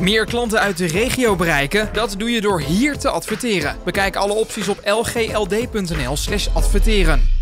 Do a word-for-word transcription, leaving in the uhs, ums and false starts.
Meer klanten uit de regio bereiken? Dat doe je door hier te adverteren. Bekijk alle opties op l g l d punt n l slash adverteren.